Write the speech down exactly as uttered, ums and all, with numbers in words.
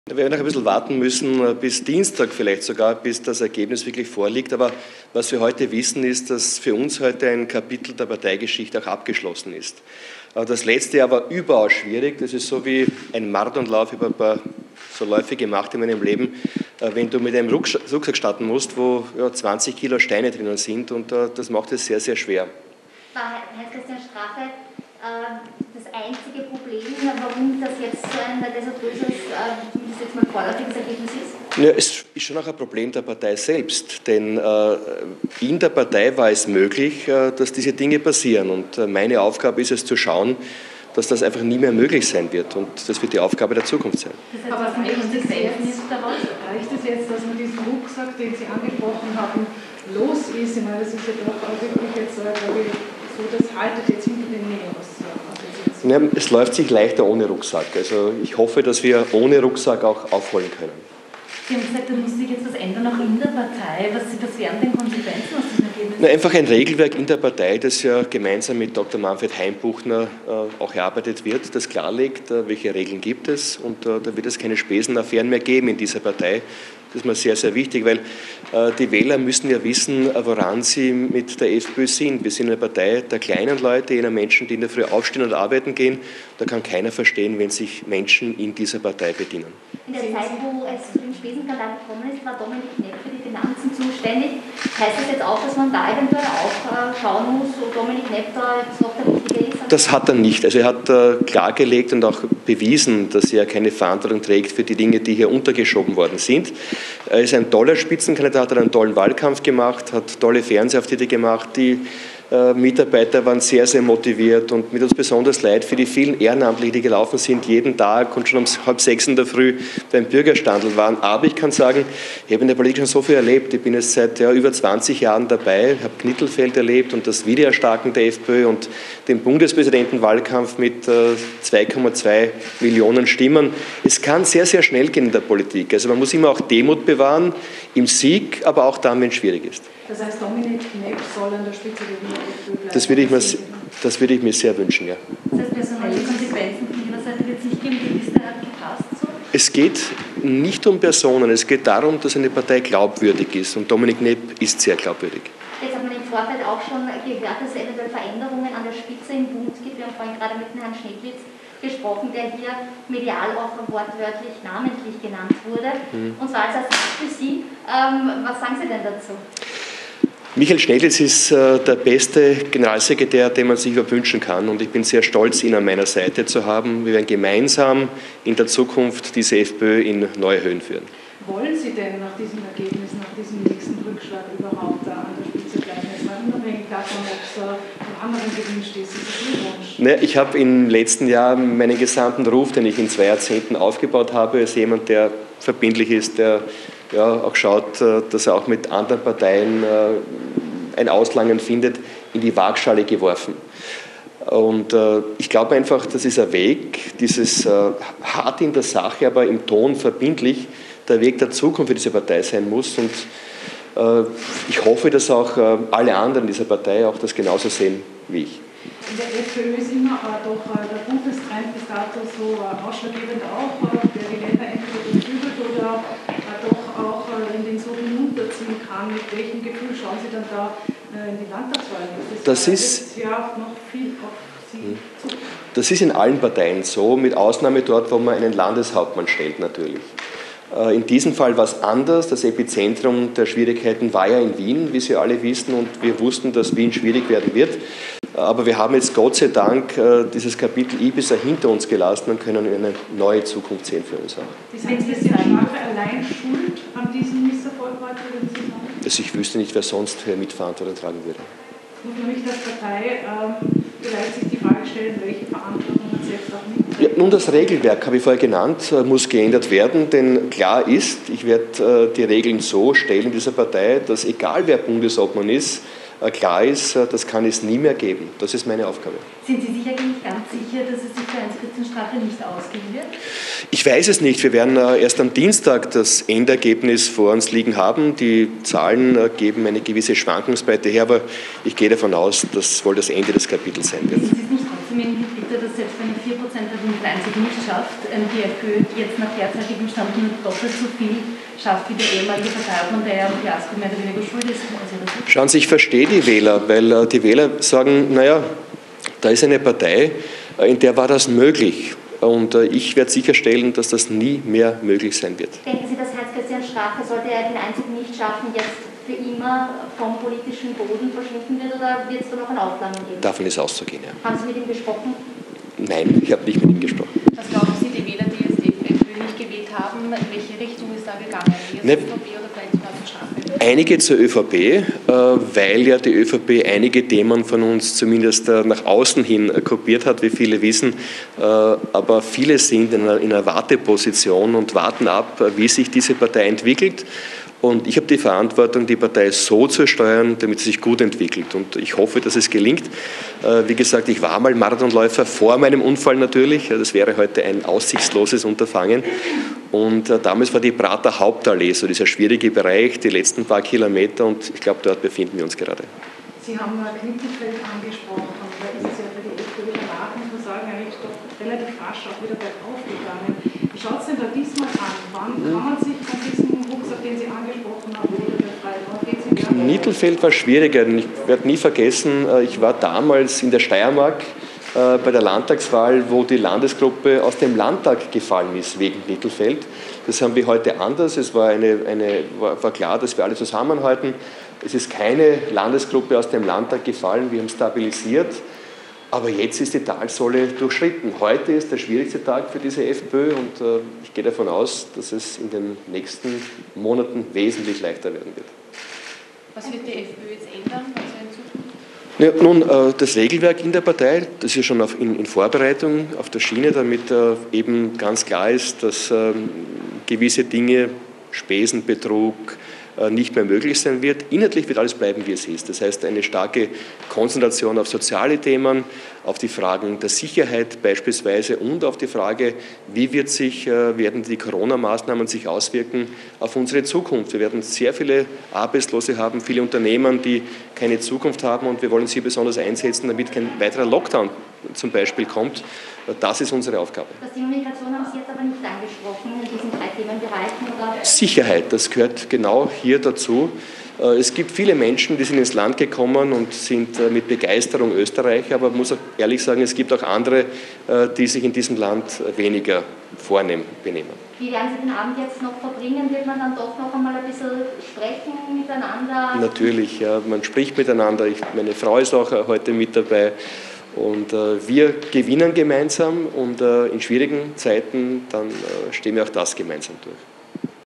Wir werden noch ein bisschen warten müssen, bis Dienstag vielleicht sogar, bis das Ergebnis wirklich vorliegt. Aber was wir heute wissen, ist, dass für uns heute ein Kapitel der Parteigeschichte auch abgeschlossen ist. Das letzte Jahr war überaus schwierig. Das ist so wie ein Marathonlauf. Ich habe ein paar so Läufe gemacht in meinem Leben. Wenn du mit einem Rucksack starten musst, wo ja, zwanzig Kilo Steine drinnen sind, und das macht es sehr, sehr schwer. Heinz-Christian Strache, das einzige Problem, warum das jetzt so ein desaströses, zumindest jetzt mal vorläufiges Ergebnis ist? Ja, es ist schon auch ein Problem der Partei selbst, denn äh, in der Partei war es möglich, äh, dass diese Dinge passieren, und äh, meine Aufgabe ist es zu schauen, dass das einfach nie mehr möglich sein wird, und das wird die Aufgabe der Zukunft sein. Aber reicht es jetzt, reicht es jetzt, dass man diesen Rucksack, den Sie angesprochen haben, los ist? Ich meine, das ist ja doch auch wirklich jetzt, glaube ich, so, das haltet jetzt hinter den Nägeln. Ja, es läuft sich leichter ohne Rucksack. Also ich hoffe, dass wir ohne Rucksack auch aufholen können. Sie haben gesagt, da muss sich jetzt was ändern, auch in der Partei. Was, was wären denn Konsequenzen aus diesem Ergebnis? Na, einfach ein Regelwerk in der Partei, das ja gemeinsam mit Doktor Manfred Heimbuchner äh, auch erarbeitet wird, das klarlegt, äh, welche Regeln gibt es. Und äh, da wird es keine Spesenaffären mehr geben in dieser Partei. Das ist mir sehr, sehr wichtig, weil äh, die Wähler müssen ja wissen, woran sie mit der FPÖ sind. Wir sind eine Partei der kleinen Leute, jener Menschen, die in der Früh aufstehen und arbeiten gehen. Da kann keiner verstehen, wenn sich Menschen in dieser Partei bedienen. In der Zeit, wo es zu dem Spesenskandal gekommen ist, war Dominik Knepp für die Finanzen zuständig. Heißt das jetzt auch, dass man da eventuell auch äh, schauen muss, ob Dominik Knepp da jetzt noch der Richtige ist? Das hat er nicht. Also er hat äh, klargelegt und auch bewiesen, dass er keine Verantwortung trägt für die Dinge, die hier untergeschoben worden sind. Er ist ein toller Spitzenkandidat, hat einen tollen Wahlkampf gemacht, hat tolle Fernsehauftritte gemacht. Die äh, Mitarbeiter waren sehr, sehr motiviert, und mir tut es besonders leid für die vielen Ehrenamtlichen, die gelaufen sind, jeden Tag und schon um halb sechs in der Früh beim Bürgerstandl waren. Aber ich kann sagen, ich habe in der Politik schon so viel erlebt. Ich bin jetzt seit ja, über zwanzig Jahren dabei, habe Knittelfeld erlebt und das Wiedererstarken der FPÖ und den Bundespräsidentenwahlkampf mit äh, zwei Komma zwei Millionen Stimmen. Es kann sehr, sehr schnell gehen in der Politik. Also man muss immer auch Demut bewahren im Sieg, aber auch dann, wenn es schwierig ist. Das heißt, Dominik Knepp soll an der Spitze der FPÖ bleiben? Das würde ich mir, das würde ich mir sehr wünschen, ja. Das heißt, personelle Konsequenzen von Ihrer Seite wird es nicht geben, die Liste hat gepasst so? Es geht nicht um Personen, es geht darum, dass eine Partei glaubwürdig ist, und Dominik Knepp ist sehr glaubwürdig. Jetzt hat man im Vorfeld auch schon gehört, dass es eventuell Veränderungen an der Spitze im Bund gibt. Wir haben vorhin gerade mit Herrn Schneeglitz gesprochen, der hier medial auch wortwörtlich namentlich genannt wurde. Mhm. Und zwar als Ersatz für Sie. Ähm, was sagen Sie denn dazu? Michael Schneeglitz ist äh, der beste Generalsekretär, den man sich wünschen kann, und ich bin sehr stolz, ihn an meiner Seite zu haben. Wir werden gemeinsam in der Zukunft diese FPÖ in neue Höhen führen. Wollen Sie denn nach diesem Ergebnis, nach diesem nächsten Rückschlag überhaupt da an der Spitze bleiben? Jetzt mal unabhängig davon, ob es von anderen gewünscht ist. Ist das Ihr Wunsch? Ne, ich habe im letzten Jahr meinen gesamten Ruf, den ich in zwei Jahrzehnten aufgebaut habe, als jemand, der verbindlich ist, der ja, auch schaut, dass er auch mit anderen Parteien ein Auslangen findet, in die Waagschale geworfen. Und äh, ich glaube einfach, das ist ein Weg, dieses äh, hart in der Sache, aber im Ton verbindlich, der Weg der Zukunft für diese Partei sein muss. Und äh, ich hoffe, dass auch äh, alle anderen dieser Partei auch das genauso sehen wie ich. In der FPÖ ist immer äh, doch äh, der Bundestrend bis dato so äh, ausschlaggebend auch, äh, der die Länder entweder beflügelt oder äh, doch auch äh, in den so hinunterziehen kann. Mit welchem Gefühl schauen Sie dann da äh, in die Landtagswahl? Das ist, ja noch viel auf Sie zu. Das ist in allen Parteien so, mit Ausnahme dort, wo man einen Landeshauptmann stellt natürlich. In diesem Fall war es anders. Das Epizentrum der Schwierigkeiten war ja in Wien, wie Sie alle wissen, und wir wussten, dass Wien schwierig werden wird. Aber wir haben jetzt Gott sei Dank dieses Kapitel Ibiza hinter uns gelassen und können eine neue Zukunft sehen für uns auch. Ist Heinz-Christian Strache allein schuld an diesem Misserfolg heute, würden Sie sagen? Also ich wüsste nicht, wer sonst Mitverantwortung tragen würde. Muss man nicht als Partei ähm, vielleicht sich die Frage stellen, welche Verantwortung man selbst auch nimmt? Ja, nun, das Regelwerk, habe ich vorher genannt, muss geändert werden, denn klar ist, ich werde äh, die Regeln so stellen in dieser Partei, dass egal wer Bundesobmann ist, äh, klar ist, äh, das kann es nie mehr geben. Das ist meine Aufgabe. Sind Sie sich eigentlich ganz sicher, dass es sich für Heinz-Christian Strache nicht ausgehen wird? Ich weiß es nicht. Wir werden äh, erst am Dienstag das Endergebnis vor uns liegen haben. Die Zahlen äh, geben eine gewisse Schwankungsbreite her, aber ich gehe davon aus, dass wohl das Ende des Kapitels sein wird. Ist es nicht trotzdem irgendwie bitter, dass selbst wenn vier Prozent der einzig nicht schafft, die FPÖ jetzt nach derzeitigem Stand nur doppelt so viel schafft wie der ehemalige Parteiobmann, der ja am Fiasko mehr oder weniger schuld ist. Also Schauen Sie, ich verstehe die Wähler, weil die Wähler sagen, naja, da ist eine Partei, in der war das möglich. Und ich werde sicherstellen, dass das nie mehr möglich sein wird. Denken Sie, dass Heinz-Christian Strache, sollte er den Einzug nicht schaffen, jetzt für immer vom politischen Boden verschwinden wird, oder wird es da noch ein Aufflammen geben? Davon ist auszugehen, ja. Haben Sie mit ihm gesprochen? Nein, ich habe nicht mit ihm gesprochen. Was glauben Sie, die Wähler, die jetzt die FPÖ nicht gewählt haben, in welche Richtung ist da gegangen? Eher Ne, zur ÖVP oder vielleicht sogar zur Strache? Einige zur ÖVP, weil ja die ÖVP einige Themen von uns zumindest nach außen hin kopiert hat, wie viele wissen. Aber viele sind in einer Warteposition und warten ab, wie sich diese Partei entwickelt. Und ich habe die Verantwortung, die Partei so zu steuern, damit sie sich gut entwickelt. Und ich hoffe, dass es gelingt. Wie gesagt, ich war mal Marathonläufer vor meinem Unfall natürlich. Das wäre heute ein aussichtsloses Unterfangen. Und damals war die Prater Hauptallee, so dieser schwierige Bereich, die letzten paar Kilometer. Und ich glaube, dort befinden wir uns gerade. Sie haben Knittelfeld angesprochen. Da ist es ja für die FPÖ danach, muss man sagen, eigentlich doch relativ rasch auch wieder bergauf gegangen. Wie schaut es denn da diesmal an? Wann kann man sich von diesem Rucksack, den Sie angesprochen haben, wieder befreien? Wann geht es in die Knittelfeld war schwieriger. Ich werde nie vergessen, ich war damals in der Steiermark bei der Landtagswahl, wo die Landesgruppe aus dem Landtag gefallen ist wegen Knittelfeld. Das haben wir heute anders. Es war, eine, eine, war, war klar, dass wir alle zusammenhalten. Es ist keine Landesgruppe aus dem Landtag gefallen. Wir haben stabilisiert. Aber jetzt ist die Talsohle durchschritten. Heute ist der schwierigste Tag für diese FPÖ und äh, ich gehe davon aus, dass es in den nächsten Monaten wesentlich leichter werden wird. Was wird die FPÖ jetzt ändern? Also in Zukunft? Ja, nun, äh, das Regelwerk in der Partei, das ist ja schon auf, in, in Vorbereitung auf der Schiene, damit äh, eben ganz klar ist, dass äh, gewisse Dinge, Spesenbetrug, nicht mehr möglich sein wird. Inhaltlich wird alles bleiben, wie es ist. Das heißt, eine starke Konzentration auf soziale Themen, auf die Fragen der Sicherheit beispielsweise und auf die Frage, wie wird sich, werden die Corona-Maßnahmen sich auswirken auf unsere Zukunft. Wir werden sehr viele Arbeitslose haben, viele Unternehmen, die keine Zukunft haben und wir wollen sie besonders einsetzen, damit kein weiterer Lockdown zum Beispiel kommt. Das ist unsere Aufgabe. Das Thema Migration haben Sie jetzt aber nicht angesprochen in diesen drei Themenbereichen, oder? Sicherheit, das gehört genau hier dazu. Es gibt viele Menschen, die sind ins Land gekommen und sind mit Begeisterung Österreicher, aber man muss auch ehrlich sagen, es gibt auch andere, die sich in diesem Land weniger vornehm benehmen. Wie werden Sie den Abend jetzt noch verbringen? Wird man dann doch noch einmal ein bisschen sprechen miteinander? Natürlich, ja, man spricht miteinander. Ich, meine Frau ist auch heute mit dabei. Und äh, wir gewinnen gemeinsam und äh, in schwierigen Zeiten, dann äh, stehen wir auch das gemeinsam durch.